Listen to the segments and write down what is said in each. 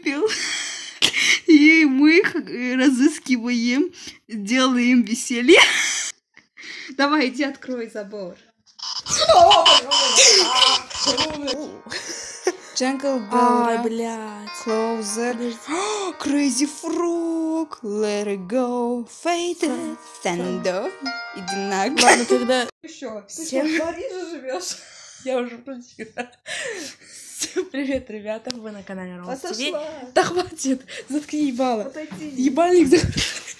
выпил, и мы их разыскиваем, делаем веселье. Давай, иди открой забор. Jungle Ай, Bell, блядь. Closer, Crazy Frog, Let It Go, Faded, Thunder, иди нахуй. Ладно, тогда... Еще, ты Всем- что, в Париже живешь? Я уже включила. Всем привет, ребята, вы на канале Роуз ТВ. Отошла. Да хватит, заткни ебало. Отойди. Ебальник закрой.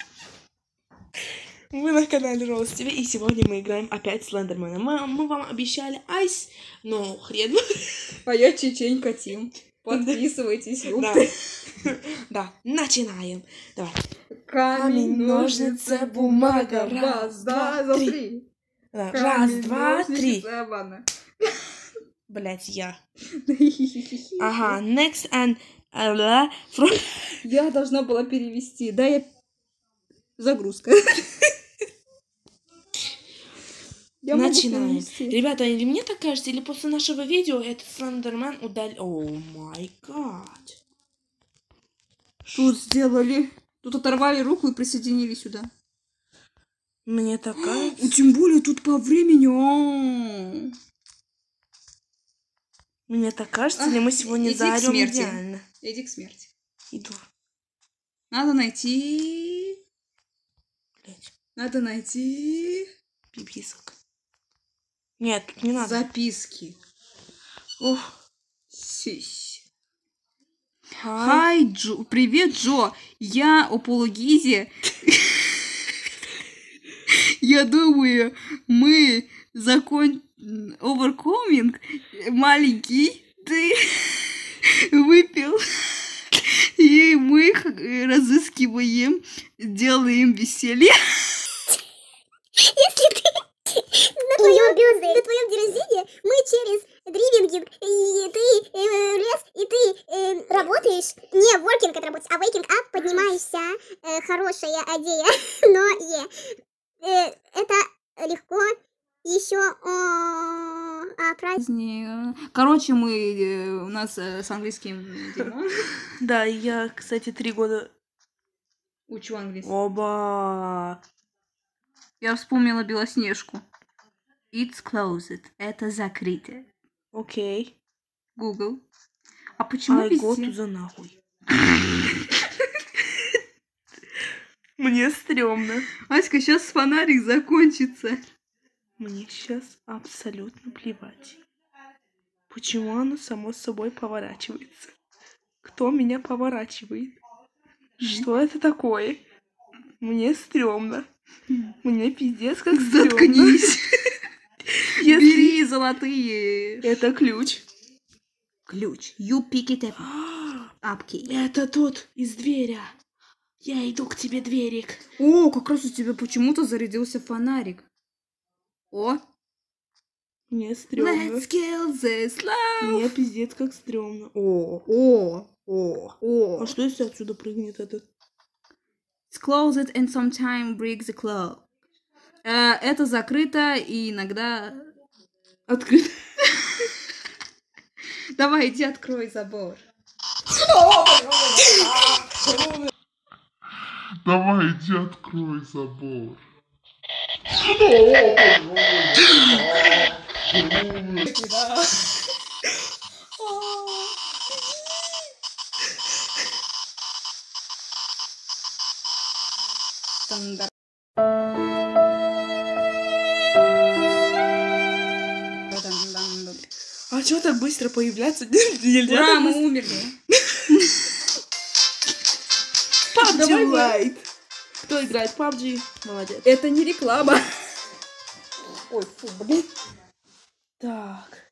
Мы на канале Роуз ТВ, и сегодня мы играем опять Слендермена. Мы вам обещали айс, но хрен. А я Чеченька Тим. Подписывайтесь, Да. ёпты. Да, начинаем. Давай. Камень, ножницы, бумага. Раз, два, три. Да, Камень, раз, два, ножницы, три. ладно. Блять, я. Ага, next and... Я должна была перевести. Да, я... Загрузка. Я могу Начинаем. перевести. Ребята, или мне так кажется, или после нашего видео этот Слендермен удалил... О май гад. Тут сделали... Тут оторвали руку и присоединили сюда. Мне так кажется. Тем более тут по времени. Мне так кажется, или мы сегодня иди к заорем смерти. идеально. Иди к смерти. Иду. Надо найти... Блять, Надо найти... пиписок. Нет, тут не надо. Записки. Ух. Сись. Хай. Хай, Джо. Привет, Джо. Я Опологизи. Я думаю, мы Overcoming. Маленький. Ты выпил. И мы их разыскиваем, делаем веселье. Если ты на твоем день рождения, мы через дривинг, и ты в лес, и ты работаешь, не working это работать, а waking up, поднимаешься, хорошая идея, но это легко еще Короче, у нас с английским дерьмо. Да, я, кстати, 3 года... Учу английский. Оба. Я вспомнила Белоснежку. It's closed. Это закрыто. Окей. Google. А почему I go to везде? the нахуй. Мне стрёмно. Аська, сейчас фонарик закончится. Мне сейчас абсолютно плевать. Почему оно само собой поворачивается? Кто меня поворачивает? Что это такое? Мне стрёмно. Мне пиздец как стрёмно. Заткнись. Если Бери золотые. это ключ. Ключ. You pick it up. Апки. Это тут, из двери. Я иду к тебе, дверик. О, как раз у тебя почему-то зарядился фонарик. О. Мне стрёмно. Let's kill this love. Мне пиздец как стрёмно. О, О. а что если отсюда прыгнет этот? It's closed and sometime break the clock. Это закрыто и иногда... Открыт. Давай, иди открой забор. Давай, иди открой забор. Стандарт. А чё так быстро появляться? Нельзя Ура, так мы быстро? умерли. PUBG Давай мы- Lite. Кто играет в PUBG? Молодец. Это не реклама. Ой, фу, блин. Так.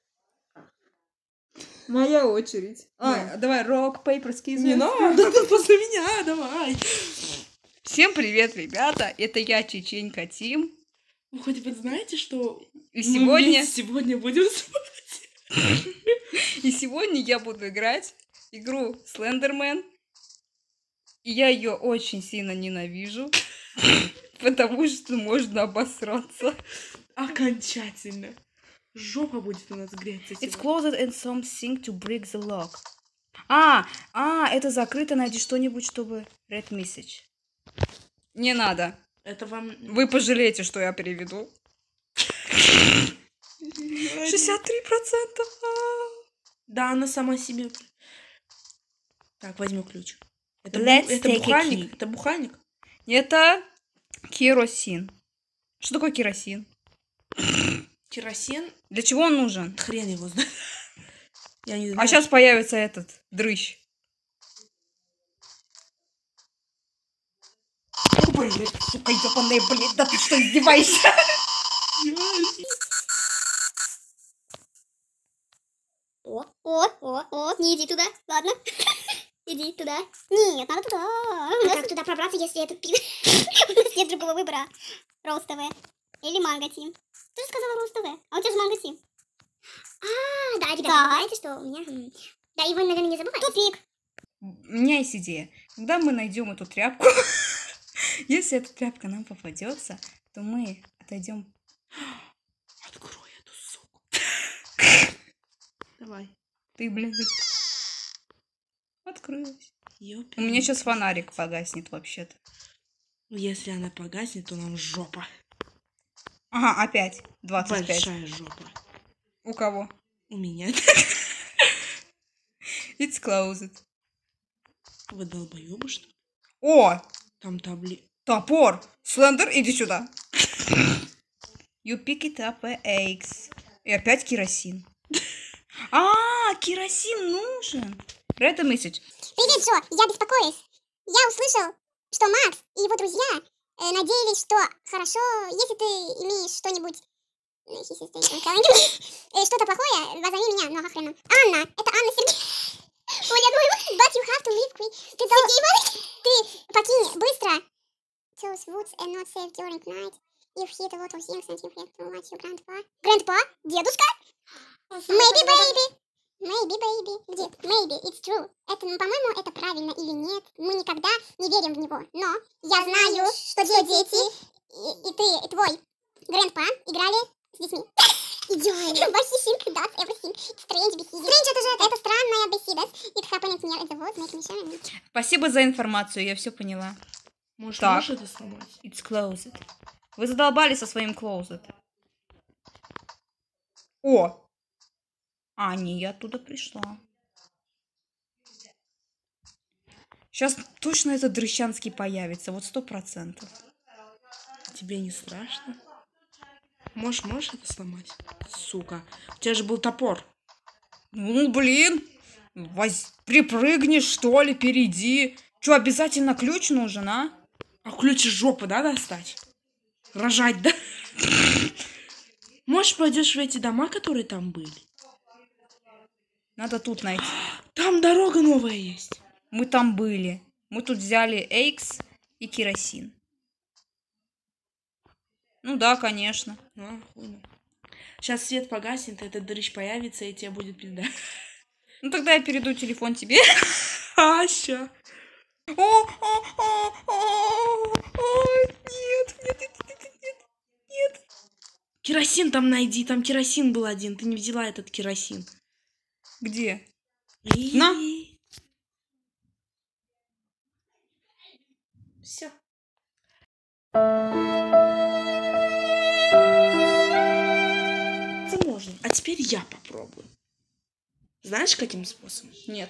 Моя очередь. Давай, rock, paper, scissors. Не надо, тут после меня, давай. Всем привет, ребята. Это я, Чеченька Тим. Вы хоть вы знаете, что И мы сегодня... вместе сегодня будем спать? И сегодня я буду играть игру Слендермен. И я ее очень сильно ненавижу, потому что можно обосраться. Окончательно. Жопа будет у нас греться It's сегодня. closed and something to break the lock. Это закрыто, найди что-нибудь, чтобы... Red message. Не надо. Это вам... Вы пожалеете, что я переведу. 63%. Да, она сама себе... Так, возьму ключ. Это Let's это take a бухальник? key. Это бухальник? Это керосин. Что такое керосин? Керосин? Для чего он нужен? Хрен его знает. Я не знаю. А сейчас появится этот дрыщ. Блин, сука, ебаная, блин, да ты что, издеваешься? Не иди туда, ладно? Иди туда. Нет, надо туда. Как туда пробраться, если это пиво? У нас нет другого выбора. Роуз ТВ. Или Манго Тим. Ты же сказала Роуз ТВ. А у тебя же Манго Тим. Да, ребята, знаете, что у меня... Да, и вы, наверное, не забывайте. Тупик. У меня есть идея. Когда мы найдем эту тряпку, если эта тряпка нам попадется, то мы отойдем. Открой эту суку. Давай. Ты, блин, открылась. У Ёпи. меня сейчас фонарик погаснет вообще-то. Если она погаснет, то нам жопа. Ага, опять 25. Большая жопа. У кого? У меня. It's closed. Вы долбоёбы, что ли? О! Там табли... Топор! Слендер, иди сюда. You pick it up eggs. И опять керосин. Керосин нужен. Red message. Привет, Джо, я беспокоюсь. Я услышал, что Макс и его друзья надеялись, что хорошо, если ты имеешь что-нибудь... Что-то плохое, позови меня, ну охрена. Анна, это Анна Сергеевна. Ой, я думаю, but you have to leave quick. Ты покинь быстро. Those woods are not safe during night. You've hit a lot of things and you have to watch your grandpa. Grandpa? Дедушка? Maybe, baby. Maybe, baby. Где? Maybe, it's true. Это, по-моему, это правильно или нет. Мы никогда не верим в него. Но я знаю, что дети и ты, и твой grandpa играли с детьми. Идеально. But he think that's everything. Strange behavior. Strange это странная беседа. It happened near the woods, making sure. Спасибо за информацию, я все поняла. Может, Так. можешь это сломать? It's closed. Вы задолбали со своим closed. О! Не, я оттуда пришла. Сейчас точно этот дрыщанский появится, вот 100%. Тебе не страшно? Можешь это сломать? Сука. У тебя же был топор. Ну, блин. Припрыгни, что ли, перейди. Че, обязательно ключ нужен, а? А ключ из жопы, да, достать? Рожать, да? Можешь пойдешь в эти дома, которые там были? Надо тут найти. Там дорога новая есть. Мы там были. Мы тут взяли эйкс и керосин. Ну да, конечно. Сейчас свет погаснет, этот дрыщ появится, и тебе будет пизда. Ну тогда я перейду телефон тебе. Ща. Нет. Керосин там найди, там керосин был один, ты не взяла этот керосин. Где? На. Все. Это можно. А теперь я попробую. Знаешь, каким способом? Нет.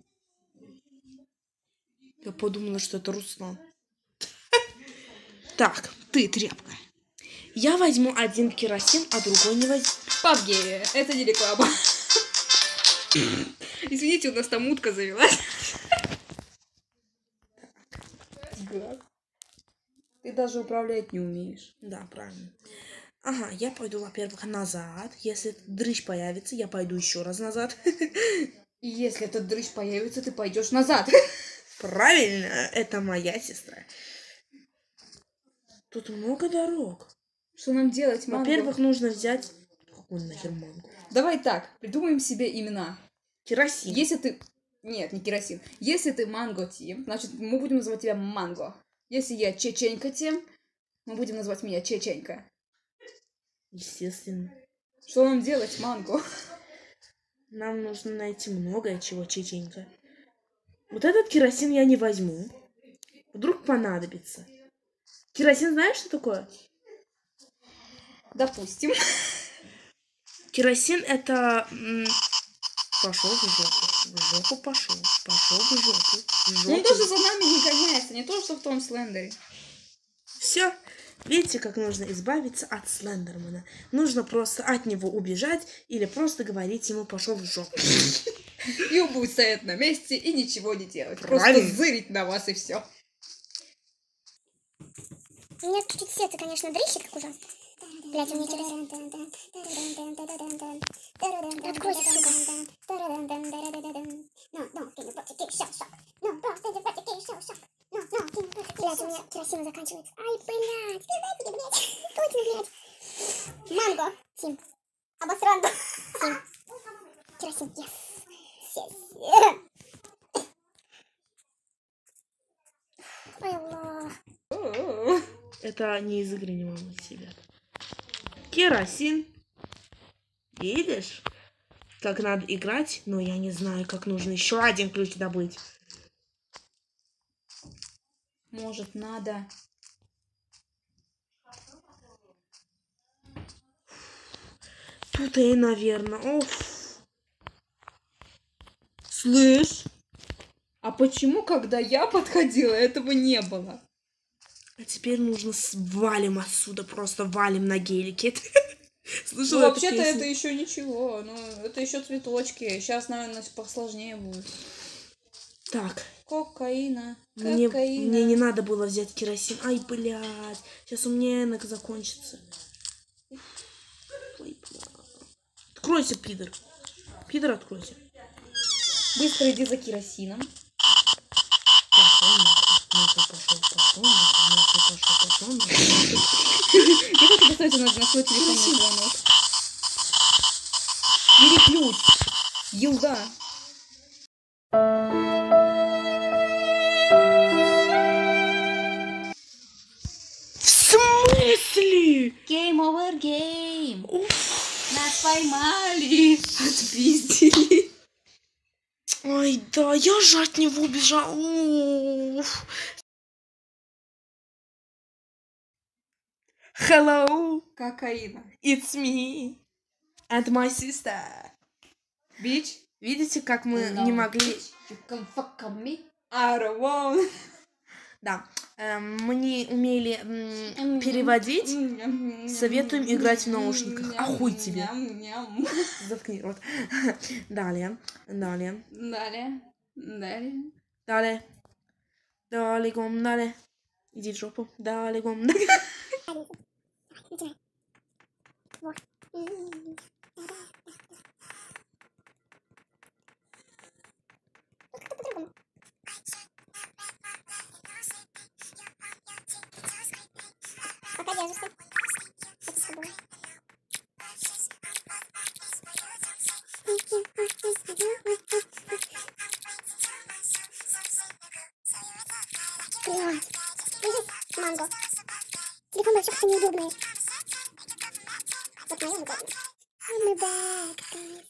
Я подумала, что это Руслан. Так, ты тряпка. Я возьму один керосин, а другой не возьму. PUBG, это не реклама. Извините, у нас там утка завелась. Ты даже управлять не умеешь. Да, правильно. Ага, я пойду, во-первых, назад. Если дрыщ появится, я пойду еще раз назад. И если этот дрыщ появится, ты пойдешь назад. Правильно, это моя сестра. Тут много дорог. Что нам делать, Манго? Во-первых, нужно взять... Какой нахер Манго? Давай так, придумаем себе имена. Керосин. Если ты... Нет, не керосин. Если ты Манго Тим, значит, мы будем называть тебя Манго. Если я Чеченька Тим, мы будем называть меня Чеченька. Естественно. Что нам делать, Манго? Нам нужно найти многое чего, Чеченька. Вот этот керосин я не возьму. Вдруг понадобится. Керосин знаешь, что такое? Допустим. Керосин это... Пошел в жопу. В жопу пошел. Пошел в жопу. В жопу. Он тоже за нами не гоняется, не то, что в том Слендере. Все. Видите, как нужно избавиться от Слендермана. Нужно просто от него убежать или просто говорить ему пошел в жопу. И он будет стоять на месте и ничего не делать. Правильно. Просто зырить на вас и все. Мне чуть-чуть сердце, конечно, дрыщет, как ужасно. Блядь, у меня через... Откройся, сука. Блядь, у меня керосин заканчивается. Ай, блядь. Точно, блядь. Манго. Тим. Обосран. Тим. Керосин. Yes. Ой, Аллах. Это не из игры, не волнуйтесь, ребят. Керосин. Видишь, как надо играть, но я не знаю, как нужно еще один ключ добыть. Может, надо... Тут и, наверное. Оф. Слышь? А почему, когда я подходила, этого не было? А теперь нужно валим отсюда, просто валим на гелике. Слышала Ну, эту вообще-то песню? это еще ничего. Ну, это еще цветочки. Сейчас, наверное, посложнее будет. Так, Кокаина. мне Кокаина. не надо было взять керосин. Ай, блядь. Сейчас у меня энок закончится. Ой, блядь. Откройся, пидор. Пидор, откройся. Быстро иди за керосином. Пошел, пошел. Я хочу поставить на свой телефонный звонок. Бери ключ. Елда. В смысле? Game over game. Нас поймали. Отпиздили. Ой, да, я же от него убежал. Уф. Hello, Кокаина. it's me and my sister. Bitch. Видите, как мы не могли... You can fuck on me. I don't want. Да, мы не умели переводить. Советуем играть в наушниках. А хуй тебе. Заткни рот. Далее. Далее. Далее, гом, далее. Иди в жопу. Далее, гом, Пока держишься. Это с тобой. Блядь. Держись, манго. Телефон вообще как-то неудобный. Вот моя удобная. I'm back, guys.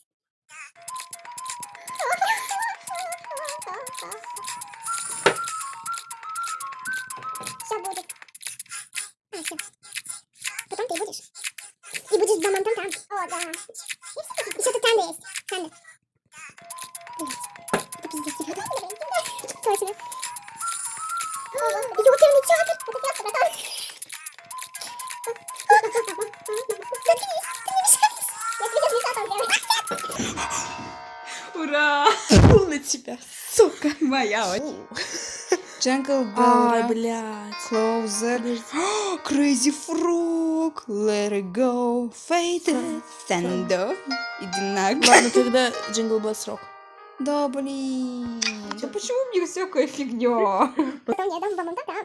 Все будет. А, все. Потом ты будешь. И будешь бамантантан. О, да. Еще тут танда есть. Танда. Блять. Это пиздец, ребята. Точно. Ёперный театр. Это театр, братан. Заткнись. Ты не мешаешь. Я тебе сейчас лицо там делаю. Ура! Фу на тебя, сука. Моя. Jungle Ай, Bell. блядь. Closer. Crazy Frog. Let it go. Faded. Thunder. Иди нахуй. Ладно, тогда Jingle Bells Rock. Да блин. Да почему мне всякая фигня? Потом я дам бамантантан.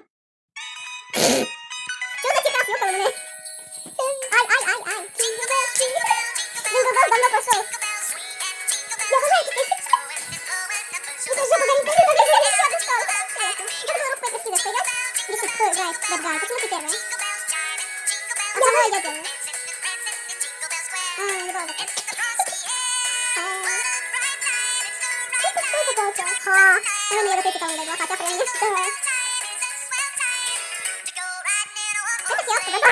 Чё за тикас, ёкалный? Ай. Джингл-белл давно пошел. Я обожаю эту песню. Это жопа горит, я думала, руку этой скидок пойдет. Решит, кто играет в Бэдгай. Почему ты первая? Давай я делаю. Не было такого. приколся. Ха. Ну, мне вот эти колонны дала, хотя прям не стоит. Это киоск, да?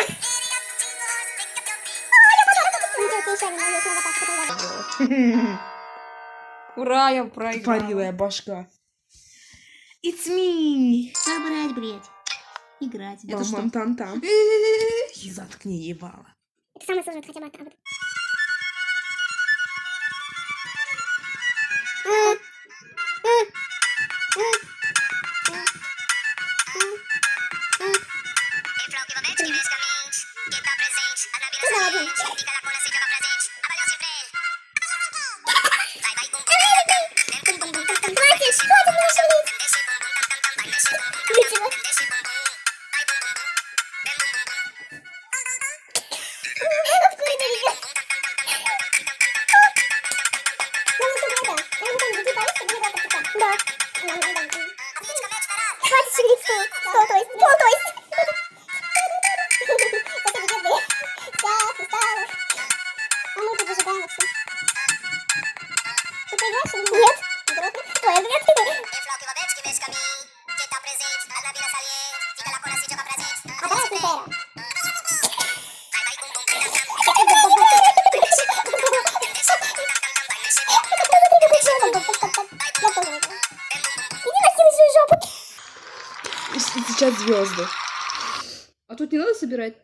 Я подарок опустила. Ничего, еще один, надеюсь, надо так. Ура, я проиграла. Тупорилая башка. It's me. Собрать, блядь. Играть. Это что? Там-там-там. Заткни ебало. Это самое сложное, хотя бы от этого. Хватит шевелить стол, то есть. Спасибо, бедные. Сейчас, устала. А мы тут зажигаем все. Ты поиграешь или нет? Ой, нет. А давай Синтера. Иди насилуй свою жопу. Сейчас звезды. А тут не надо собирать?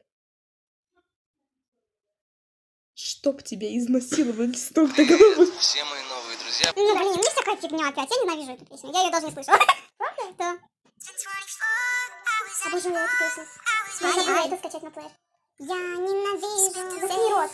Чтоб тебя изнасиловали с ног до головы. Все мои новые друзья. Не, блин, мне всякая фигня опять. Я ненавижу эту песню. Я ее даже не слышала. Правда? Да. Обожаю эту песню. Я забыла это скачать на плеер. Я ненавижу. Засни рот.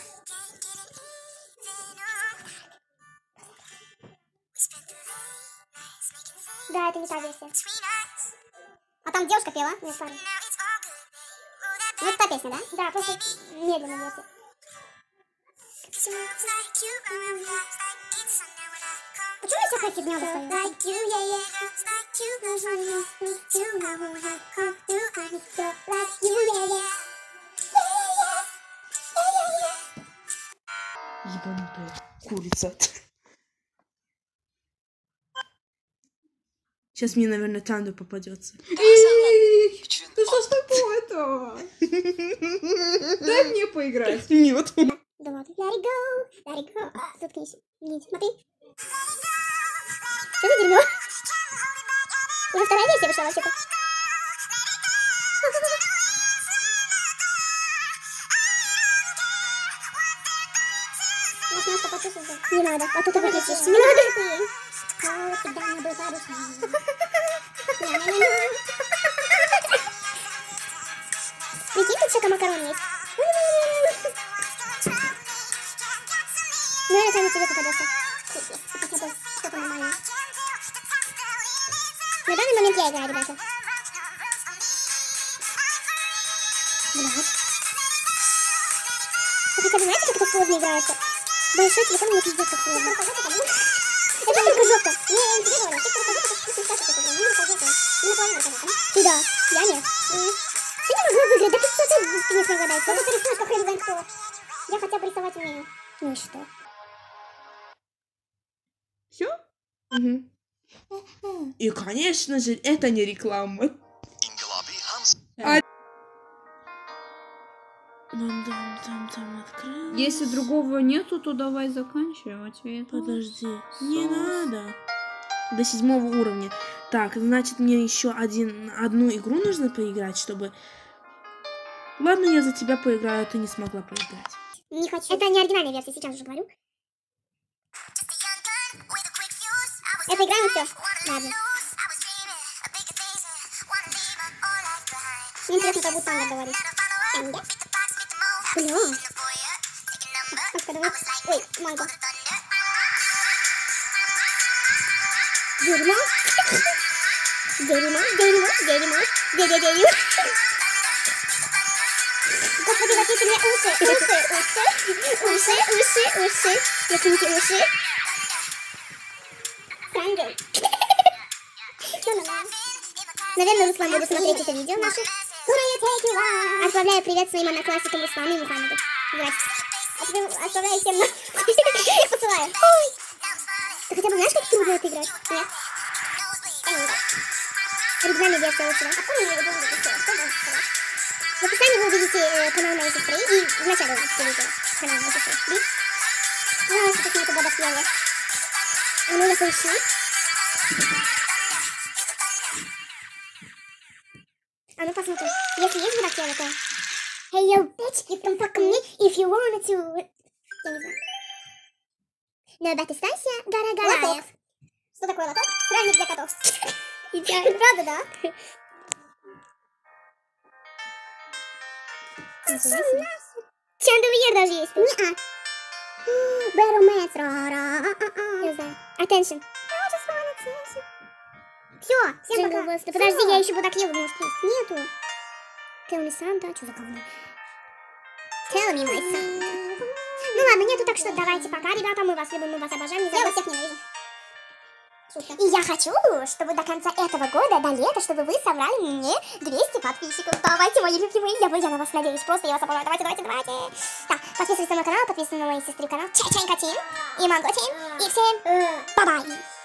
Да, это не та версия. А там девушка пела? Нет, парень. Ну, это та песня, да? Да, просто медленная версия. Почему я всякая фигня достаю? Ебанутая курица. Сейчас мне, наверное, Танду попадется. Да что ж такое-то? Дай мне поиграть. Нет. Да ладно. Let it go. Заткнись. Нет, смотри. Что за дерьмо? Уже вторая версия вышла вообще-то. Может, немножко почувствовать? Не надо, а то ты выключишь. Не надо. Прикинь, тут всякая макарон есть. Ну, это тебе попадется. Хотя бы что-то нормальное. На данный момент я играю, ребята. Блядь. Вы хотя бы знаете, как это сложно играется? Большой телефон мне пиздец как сложно. Это только жопа. Не, я не тебе говорю. Ты только жопа, ты не скажешь, как играть. Не рукожопа. Не наполовину рукожопа. Ты да, я нет. Ты не могла выиграть, да 500 ты не смогла дать. Вот ты рисуешь, как хрен знает кто. Я хотя бы рисовать умею. Ну и что? Все? И, конечно же, это не реклама. Там открылось. Если другого нету, то давай заканчивать. Подожди, не надо. До 7 уровня. Так, значит, мне еще одну игру нужно поиграть, чтобы... Ладно, я за тебя поиграю, а ты не смогла поиграть. Не хочу. Это не оригинальная версия, сейчас уже говорю. Это играем и все. Ладно. Мне интересно, как будет Танго говорить. Танго? Бля. Маска, давай. Ой, Майка. Дерьмо. Дерьмо. Господи, какие-то мне уши. Засуните уши. Танго. Наверное, Руслан будет смотреть это видео наше. Отправляю привет своим одноклассникам Руслану и Мухаммеду. Здравствуйте. Отправляю всем на... Посылаю. Ты хотя бы знаешь, как трудно это играть? Нет? Оригинальная версия лучше, да? А помню, я думаю, что в описании вы увидите канал моей сестры, и вначале вы все видели канал моей сестры. Ну, что такие туда допьяли. А ну, я поищу. А ну, посмотрим. Если есть водопьяли, то... Hey, yo, bitch, you can fuck me if you wanted to... Я не знаю. Набатистанция Гора-Гараев. Лоток. Что такое лоток? Сральник для котов. Идеально. Правда, да? Чандовьер даже есть. Не-а. Барометр. Не знаю. Attention. Все, всем пока. Подожди, я еще Будакьеву, может, есть. Нету. Tell me Santa. Что за говно? Tell me my Santa. Ну ладно, нету, так что давайте пока, ребята. Мы вас любим, мы вас обожаем. Я вас всех ненавижу. И я хочу, чтобы до конца этого года, до лета, чтобы вы собрали мне 200 подписчиков. Давайте, мои любимые, я на вас надеюсь. Просто я вас обожаю. Давайте. Так, подписывайтесь на мой канал, подписывайтесь на мою сестру канал Чачанька Тим и Манго Тим. И всем бай-бай.